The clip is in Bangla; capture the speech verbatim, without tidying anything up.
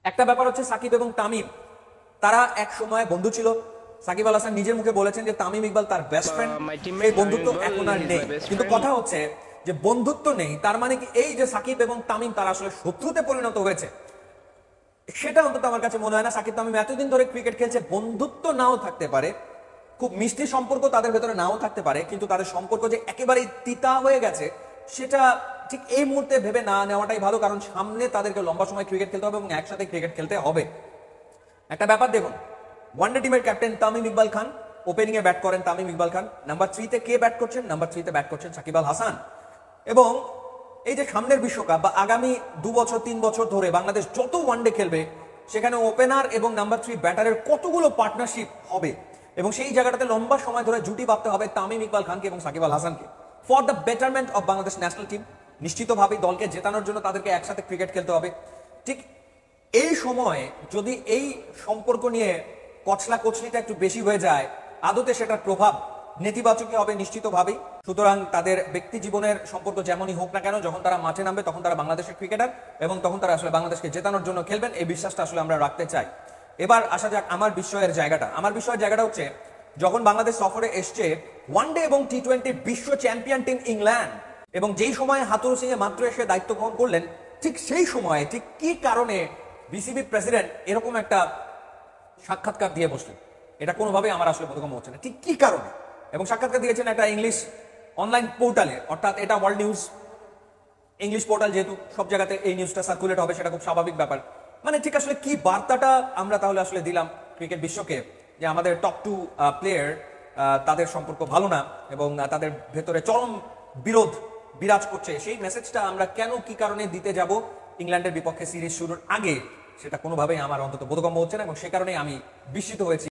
একটা ব্যাপার হচ্ছে সাকিব এবং তামিম, তারা এক সময় বন্ধু ছিল। সাকিব আল হাসান নিজের মুখে বলেছেন যে তামিম ইকবাল তার বেস্ট ফ্রেন্ড। এই বন্ধুত্ব এখন আর নেই, কিন্তু কথা হচ্ছে যে বন্ধুত্ব নেই তার মানে কি এই যে সাকিব এবং তামিম তারা আসলে শত্রুতে পরিণত হয়েছে, সেটা অন্তত আমার কাছে মনে হয় না। সাকিব তামিম এতদিন ধরে ক্রিকেট খেলছে, বন্ধুত্ব নাও থাকতে পারে, খুব মিষ্টি সম্পর্ক তাদের ভেতরে নাও থাকতে পারে, কিন্তু তাদের সম্পর্ক যে একেবারেই তিতা হয়ে গেছে সেটা ঠিক এই মুহূর্তে ভেবে না নেওয়াটাই ভালো, কারণ সামনে তাদেরকে লম্বা সময় ক্রিকেট খেলতে হবে এবং একসাথে ক্রিকেট খেলতে হবে। একটা ব্যাপার দেখুন, ওয়ানডে টিমের ক্যাপ্টেন তামিম ইকবাল খান, ওপেনিং এ ব্যাট করেন তামিম ইকবাল খান। নাম্বার থ্রিতে কে ব্যাট করছেন? নাম্বার থ্রিতে ব্যাট করছেন সাকিব আল হাসান। এবং এই যে সামনের বিশ্বকাপ বা আগামী দু বছর তিন বছর ধরে বাংলাদেশ যত ওয়ানডে খেলবে, সেখানে ওপেনার এবং নাম্বার থ্রি ব্যাটারের কতগুলো পার্টনারশিপ হবে, এবং সেই জায়গাটাতে লম্বা সময় ধরে জুটি বাঁধতে হবে তামিম ইকবাল খানকে এবং সাকিব আল হাসানকে for the betterment of Bangladesh national team. নিশ্চিতভাবে দলকে জেতানোর জন্য তাদেরকে একসাথে ক্রিকেট খেলতে হবে। ঠিক এই সময়ে যদি এই সম্পর্ক নিয়ে কচলা কচলিটা একটু বেশি হয়ে যায়, আদতে সেটার প্রভাব নেতিবাচকই হবে নিশ্চিতভাবেই। সুতরাং তাদের ব্যক্তি জীবনের সম্পর্ক যেমনই হোক না কেন, যখন তারা মাঠে নামবে তখন তারা বাংলাদেশের ক্রিকেটার এবং তখন তারা আসলে বাংলাদেশকে জেতানোর জন্য খেলবেন, এই বিশ্বাসটা আসলে আমরা রাখতে চাই। এবার আসা যাক আমার বিস্ময়ের জায়গাটা। আমার বিস্ময়ের জায়গাটা হচ্ছে যখন বাংলাদেশ সফরে এসছে ওয়ানডে এবং টি টোয়েন্টি বিশ্ব চ্যাম্পিয়ন টিম ইংল্যান্ড, এবং যেই সময় হাতুরু সিং মাত্র এসে দায়িত্ব গ্রহণ করলেন, ঠিক সেই সময়ে ঠিক কি কারণে বিসিবি প্রেসিডেন্ট এরকম একটা সাক্ষাৎকার দিয়ে বসলেন, এটা কোনোভাবেই আমার আসলে বোধগম্য হচ্ছে না। ঠিক কি কারণে? এবং সাক্ষাৎকার দিয়েছেন একটা ইংলিশ অনলাইন পোর্টালে, অর্থাৎ এটা ওয়ার্ল্ড নিউজ ইংলিশ পোর্টাল, যেহেতু সব জায়গাতে এই নিউজটা সার্কুলেট হবে সেটা খুব স্বাভাবিক ব্যাপার। মানে ঠিক আসলে কি বার্তাটা আমরা তাহলে আসলে দিলাম ক্রিকেট বিশ্বকে, যে আমাদের টপ টু প্লেয়ার তাদের সম্পর্ক ভালো না এবং তাদের ভেতরে চরম বিরোধ বিরাজ করছে, সেই মেসেজটা আমরা কেন কি কারণে দিতে যাব ইংল্যান্ডের বিপক্ষে সিরিজ শুরুর আগে, সেটা কোনোভাবেই আমার অন্তত বোধগম্য হচ্ছে না, এবং সে কারণেই আমি বিস্মিত হয়েছি।